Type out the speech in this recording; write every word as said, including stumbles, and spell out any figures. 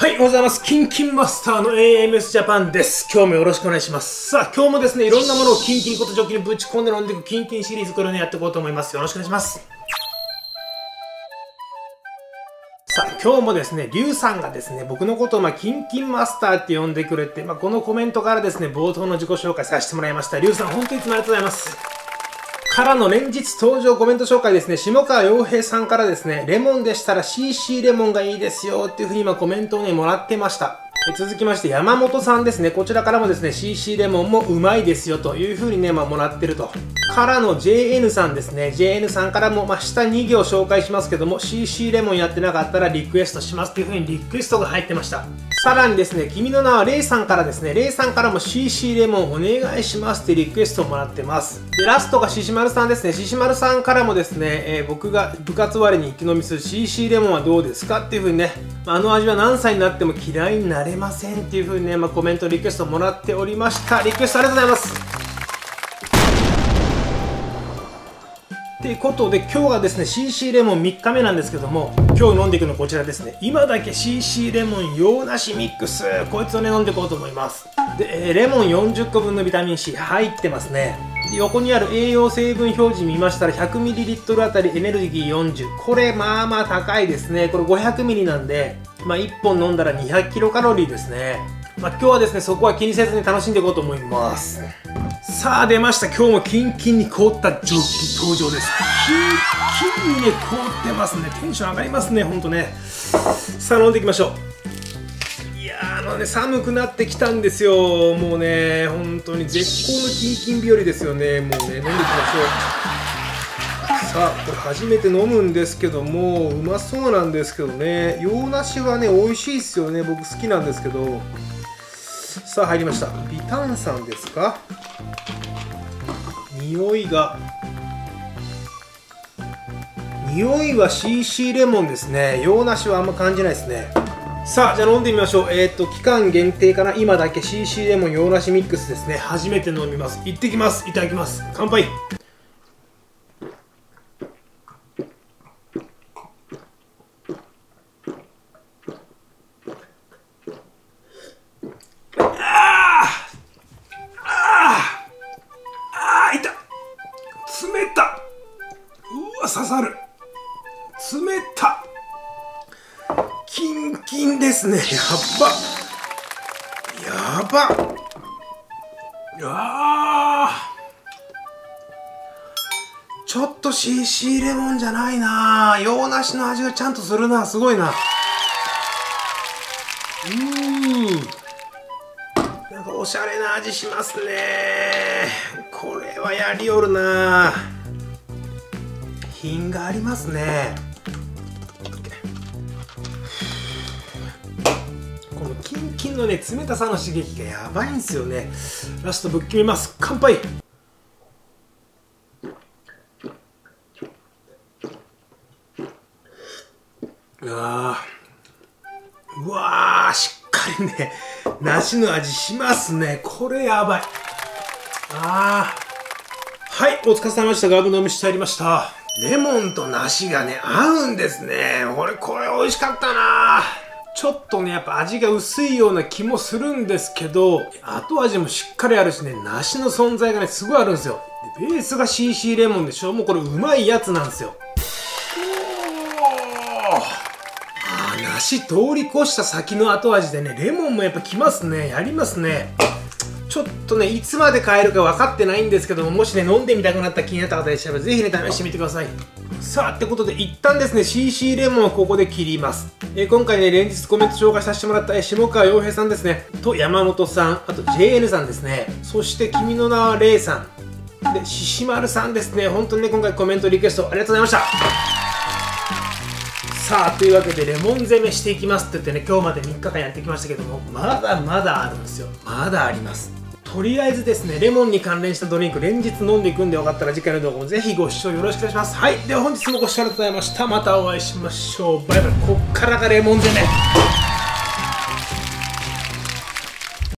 はい、おはようございます。キンキンマスターの エーエムエス ジャパンです。今日もよろしくお願いします。さあ、今日もですね、いろんなものをキンキンことジョッキにぶち込んで飲んでいくキンキンシリーズ、これをね、やっていこうと思います。よろしくお願いします。さあ、今日もですね、リュウさんがですね、僕のことをまあ、キンキンマスターって呼んでくれて、まあ、このコメントからですね、冒頭の自己紹介させてもらいました。リュウさん、本当にいつもありがとうございます。からの連日登場コメント紹介ですね、下川洋平さんからですね、レモンでしたら シーシー レモンがいいですよっていう風に今コメントをね、もらってました。続きまして山本さんですね、こちらからもですね シーシー レモンもうまいですよという風にね、まあ、もらってると。からの ジェーエヌ さんですね、 ジェーエヌ さんからも、まあ、下に行紹介しますけども シーシー レモンやってなかったらリクエストしますっていう風にリクエストが入ってました。さらにですね、君の名はレイさんからですね、レイさんからも シーシー レモンお願いしますってリクエストをもらってます。でラストがししまるさんですね、ししまるさんからもですね、えー、僕が部活終わりに一気飲みする シーシー レモンはどうですかっていう風にね、あの味は何歳になっても嫌いになれませんっていう風にね、まあ、コメントリクエストもらっておりました。リクエストありがとうございます。ということで今日がですね シーシー レモンみっかめなんですけども、今日飲んでいくのこちらですね、今だけ シーシー レモン洋梨ミックス、こいつをね飲んでいこうと思います。で、えー、レモンよんじゅっこぶんのビタミン C 入ってますね。横にある栄養成分表示見ましたら ひゃくミリリットル あたりエネルギーよんじゅう、これまあまあ高いですね。これ ごひゃくミリ なんで、まあ、いっぽん飲んだらにひゃくキロカロリーですね。まあ、今日はですねそこは気にせずに楽しんでいこうと思います。さあ出ました、今日もキンキンに凍ったジョッキ登場です。キンキンにね凍ってますね。テンション上がりますね、ほんとね。さあ飲んでいきましょう。いやーあのね寒くなってきたんですよ。もうね本当に絶好のキンキン日和ですよね。もうね飲んでいきましょう。さあこれ初めて飲むんですけどもうまそうなんですけどね、洋梨はね美味しいですよね。僕好きなんですけど。さあ入りました。微炭酸ですか。匂いが匂いは シーシー レモンですね。洋梨はあんま感じないですね。さあじゃあ飲んでみましょう。えっと期間限定かな、今だけ シーシー レモン洋梨ミックスですね。初めて飲みます。行ってきます。いただきます。乾杯。刺さる。冷た。キンキンですね。やっば。やば。あー、ちょっと シーシー レモンじゃないな。洋梨の味がちゃんとするな。すごいな。うーん。なんかおしゃれな味しますね。これはやりよるな。品がありますね。このキンキンのね冷たさの刺激がやばいんですよね。ラストぶっ決めます。乾杯。うわーうわーしっかりね梨の味しますね。これやばい。あーはい、お疲れ様でした。ガブ飲みしてありました。レモンと梨がね合うんですね。俺これ美味しかったな。ちょっとねやっぱ味が薄いような気もするんですけど、後味もしっかりあるしね、梨の存在がねすごいあるんですよ。でベースが シーシー レモンでしょ。もうこれうまいやつなんですよ。おー、あー梨通り越した先の後味でねレモンもやっぱきますね。やりますね。ちょっとね、いつまで買えるか分かってないんですけども、もしね、飲んでみたくなった気になった方いらっしゃれば、ぜひね、試してみてください。さあ、ってことで、一旦ですね、シーシー レモンをここで切ります。えー、今回ね、連日コメント紹介させてもらった、えー、下川洋平さんですね、と山本さん、あと ジェーエヌ さんですね、そして君の名はレイさん、で、ししまるさんですね、本当にね、今回コメントリクエストありがとうございました。さあ、というわけで、レモン攻めしていきますって言ってね、今日までみっかかんやってきましたけども、まだまだあるんですよ。まだあります。とりあえずですね、レモンに関連したドリンク連日飲んでいくんで、よかったら次回の動画もぜひご視聴よろしくお願いします。はい、では本日もご視聴ありがとうございました。またお会いしましょう。バイバイ。こっからがレモン攻め。